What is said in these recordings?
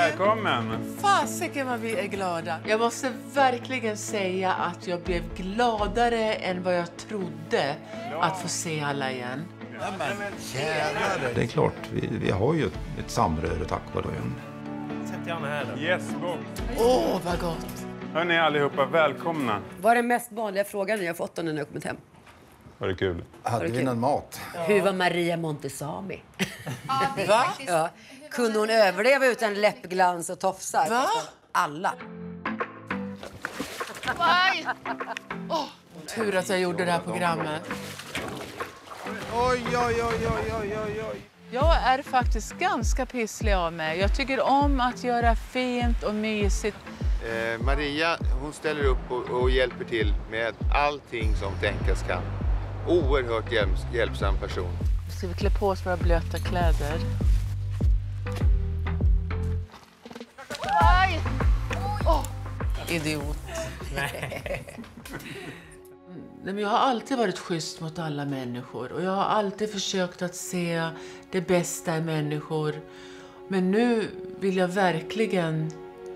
Välkommen! Fasiken vad vi är glada. Jag måste verkligen säga att jag blev gladare än vad jag trodde att få se alla igen. Det är klart, vi har ju ett samröre tack vare den. Sätter jag mig här då. Yes, go! Åh, vad gott! Hörrni allihopa, välkomna. Vad är den mest vanliga frågan ni har fått när ni har kommit hem? Var det kul? Hade vi någon mat? Hur var Maria Montesami? Va? Ja. Kunde hon överleva utan läppglans och tofsar? Va? Alla. Tur att jag gjorde det här programmet. Oj, oj, oj, oj, oj, oj, oj. Jag är faktiskt ganska pisslig av mig. Jag tycker om att göra fint och mysigt. Maria, hon ställer upp och hjälper till med allting som tänkas kan. Oerhört hjälpsam person. Ska vi klä på oss våra blöta kläder? Aj! Idiot. Nej, men jag har alltid varit schysst mot alla människor. Och jag har alltid försökt att se det bästa i människor. Men nu vill jag verkligen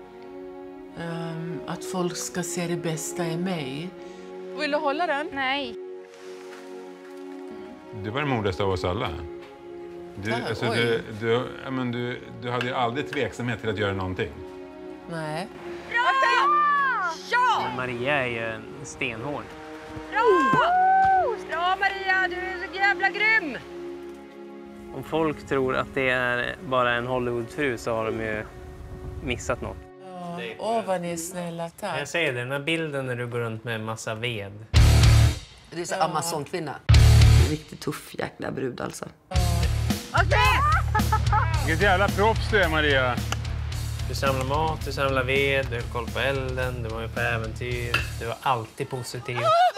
att folk ska se det bästa i mig. Vill du hålla den? Nej. Du var den modigaste av oss alla. Du hade ju aldrig tveksamhet till att göra någonting. Nej. Men Maria är ju en stenhård. Bra Maria, du är så jävla grym! Om folk tror att det är bara en Hollywoodfru så har de ju missat något. Åh, vad ni är snälla, tack. Jag säger det, den här bilden när du går runt med en massa ved. Du är så Amazonkvinna. En riktigt tuff jäkla brud alltså. Vilket jävla proffs du är, Maria. Du samlar mat, du samlar ved, du har koll på elden, du var ju på äventyr. Du var alltid positiv.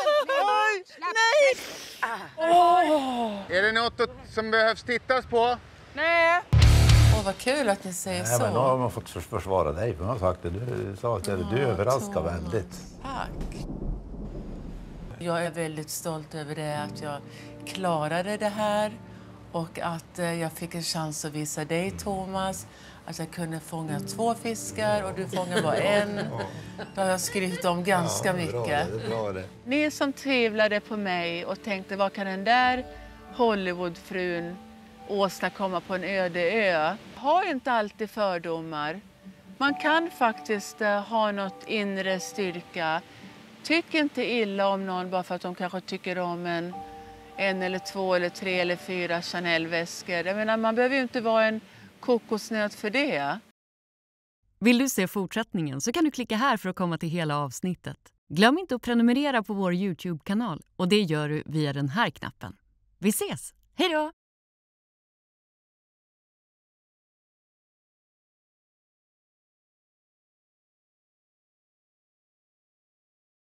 Är det något som behövs tittas på? Nej. Åh, vad kul att ni säger så. Men då har man fått försvara dig. Man har sagt det. Du sa att du överraskar väldigt. Tack. Jag är väldigt stolt över det, att jag klarade det här. Och att jag fick en chans att visa dig, Thomas, att jag kunde fånga 2 fiskar och du fångar bara en. Då har jag skrivit om ganska mycket. Bra det. Ni som tvivlade på mig och tänkte, vad kan den där Hollywoodfrun åstadkomma på en öde ö? Ha inte alltid fördomar. Man kan faktiskt ha något inre styrka. Tyck inte illa om någon bara för att de kanske tycker om en eller 2 eller 3 eller 4 Chanel-väskor. Jag menar, man behöver ju inte vara en kokosnöt för det. Vill du se fortsättningen så kan du klicka här för att komma till hela avsnittet. Glöm inte att prenumerera på vår YouTube-kanal och det gör du via den här knappen. Vi ses! Hej då!